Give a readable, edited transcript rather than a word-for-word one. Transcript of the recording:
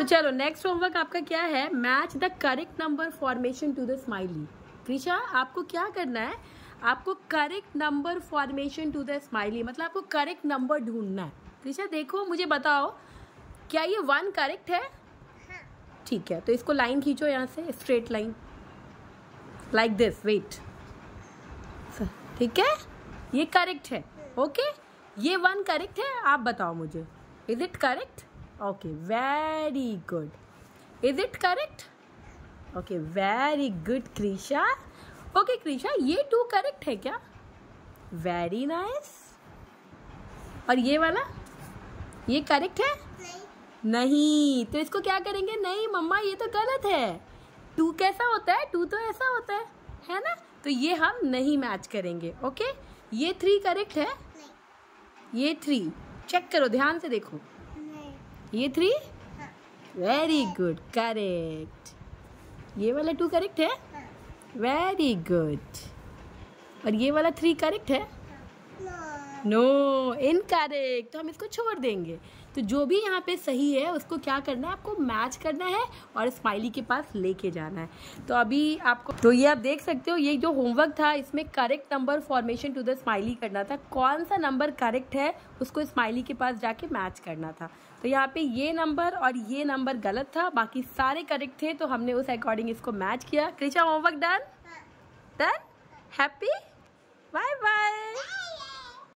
तो चलो next homework आपका क्या है, match the correct number formation to the smiley. Krisha आपको क्या करना है, आपको correct number formation to the smiley, मतलब आपको करेक्ट नंबर ढूंढना है। क्रिशा देखो मुझे बताओ, क्या ये 1 करेक्ट है? ठीक है, तो इसको लाइन खींचो यहाँ से, straight line like this, wait, ठीक है, ये करेक्ट है। ओके, ये 1 करेक्ट है, आप बताओ मुझे, is it correct? Okay, very good. Is it correct? Okay, very good Krisha. Okay Krisha, ये 2 करेक्ट है क्या? Very nice. और ये वाला, ये करेक्ट है? नहीं, तो इसको क्या करेंगे? नहीं मम्मा ये तो गलत है, 2 कैसा होता है? 2 तो ऐसा होता है ना? तो ये हम नहीं मैच करेंगे। ओके, ये 3 करेक्ट है? ये 3 चेक करो, ध्यान से देखो, ये 3 वेरी गुड, करेक्ट। ये वाला 2 करेक्ट है? Very good. और ये वाला 3 करेक्ट है? No, incorrect. तो हम इसको छोड़ देंगे। तो जो भी यहाँ पे सही है उसको क्या करना है, आपको मैच करना है और स्माइली के पास लेके जाना है। तो अभी आपको, तो ये आप देख सकते हो, ये जो होमवर्क था इसमें correct number formation to the smiley करना था। कौन सा नंबर करेक्ट है उसको स्माइली के पास जाके मैच करना था। तो यहाँ पे ये नंबर और ये नंबर गलत था, बाकी सारे करेक्ट थे, तो हमने उस अकॉर्डिंग इसको मैच किया। Krisha homework done? Done? Happy? Bye bye.